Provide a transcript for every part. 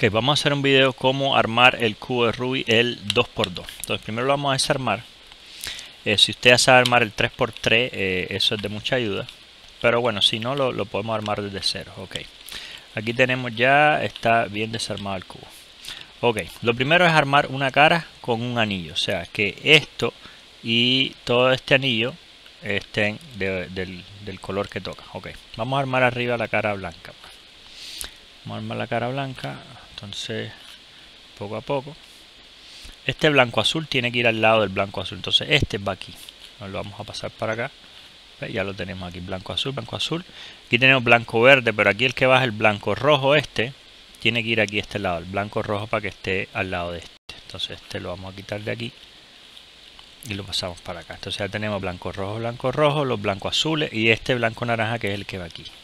Ok, vamos a hacer un video cómo armar el cubo de Rubik el 2x2. Entonces primero lo vamos a desarmar. Si usted ya sabe armar el 3x3, eso es de mucha ayuda. Pero bueno, si no, lo podemos armar desde cero. Ok, aquí tenemos ya, está bien desarmado el cubo. Ok, lo primero es armar una cara con un anillo. O sea, que esto y todo este anillo estén del color que toca. Ok, vamos a armar arriba la cara blanca. Vamos a armar la cara blanca. Entonces, poco a poco. Este blanco azul tiene que ir al lado del blanco azul. Entonces, este va aquí. Nos lo vamos a pasar para acá. Ya lo tenemos aquí, blanco azul, blanco azul. Aquí tenemos blanco verde, pero aquí el que va es el blanco rojo. Este tiene que ir aquí a este lado, el blanco rojo, para que esté al lado de este. Entonces, este lo vamos a quitar de aquí y lo pasamos para acá. Entonces, ya tenemos blanco rojo, los blancos azules y este blanco naranja que es el que va aquí.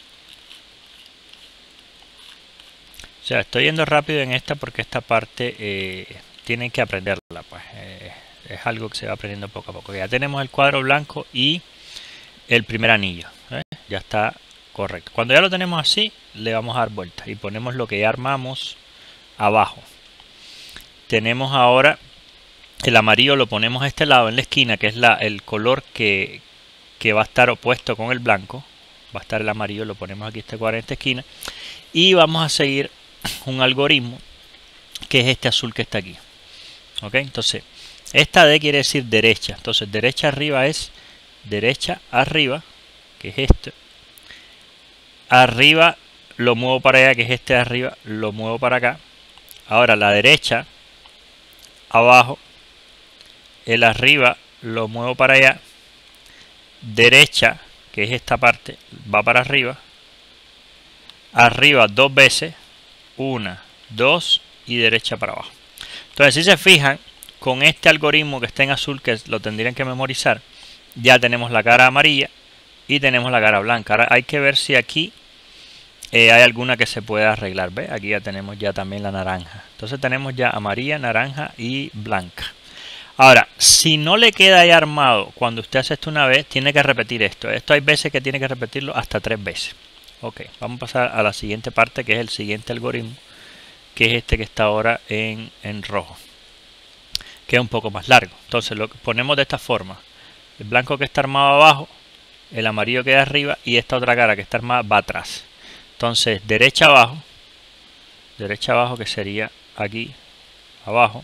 O sea, estoy yendo rápido en esta porque esta parte tienen que aprenderla, pues es algo que se va aprendiendo poco a poco. Ya tenemos el cuadro blanco y el primer anillo, ya está correcto. Cuando ya lo tenemos así, le vamos a dar vuelta y ponemos lo que ya armamos abajo. Tenemos ahora el amarillo, lo ponemos a este lado en la esquina, que es el color que va a estar opuesto con el blanco. Va a estar el amarillo, lo ponemos aquí este cuadro en esta esquina y vamos a seguir un algoritmo que es este azul que está aquí. Ok, entonces esta D quiere decir derecha. Entonces derecha arriba es derecha arriba, que es este. Arriba lo muevo para allá, que es este de arriba, lo muevo para acá. Ahora la derecha abajo, el arriba lo muevo para allá. Derecha, que es esta parte, va para arriba. Arriba dos veces, una, dos y derecha para abajo. Entonces, si se fijan, con este algoritmo que está en azul, que lo tendrían que memorizar, ya tenemos la cara amarilla y tenemos la cara blanca. Ahora hay que ver si aquí hay alguna que se pueda arreglar. ¿Ve? Aquí ya tenemos ya también la naranja. Entonces tenemos ya amarilla, naranja y blanca. Ahora, si no le queda ya armado cuando usted hace esto una vez, tiene que repetir esto. Esto hay veces que tiene que repetirlo hasta 3 veces. Ok, vamos a pasar a la siguiente parte, que es el siguiente algoritmo, que es este que está ahora en rojo, que es un poco más largo. Entonces lo ponemos de esta forma: el blanco que está armado abajo, el amarillo queda arriba y esta otra cara que está armada va atrás. Entonces derecha abajo, que sería aquí abajo,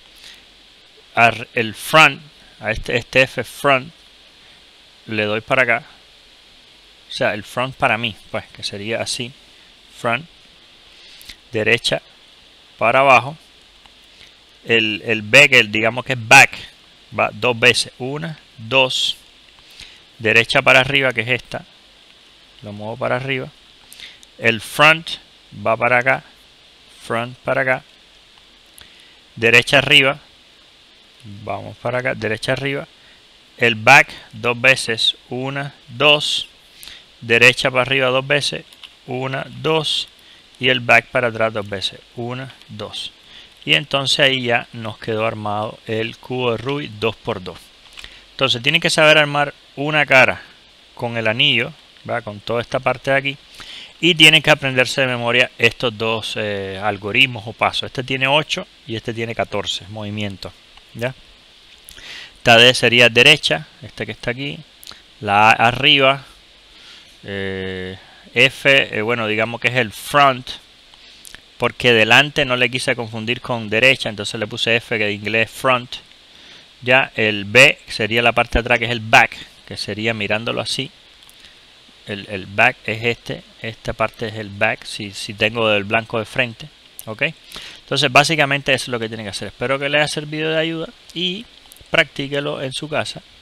el front, a este F front, le doy para acá. O sea, el front para mí, pues, que sería así, front, derecha para abajo. El back, digamos que es back, va dos veces, una, dos. Derecha para arriba, que es esta, lo muevo para arriba. El front va para acá, front para acá. Derecha arriba, vamos para acá, derecha arriba. El back dos veces, una, dos. Derecha para arriba dos veces, una, dos. Y el back para atrás dos veces, una, dos. Y entonces ahí ya nos quedó armado el cubo de Rubik 2x2. Entonces tienen que saber armar una cara con el anillo, ¿va? Con toda esta parte de aquí. Y tienen que aprenderse de memoria estos dos algoritmos o pasos. Este tiene 8 y este tiene 14 movimientos, ¿ya? Esta D sería derecha, este que está aquí. La A arriba. F, bueno, digamos que es el front, porque delante no le quise confundir con derecha, entonces le puse F, que de inglés es front. Ya el B sería la parte de atrás, que es el back, que sería mirándolo así. El back es esta parte es el back, si tengo el blanco de frente. Ok, entonces básicamente eso es lo que tienen que hacer. Espero que les haya servido de ayuda y practíquelo en su casa.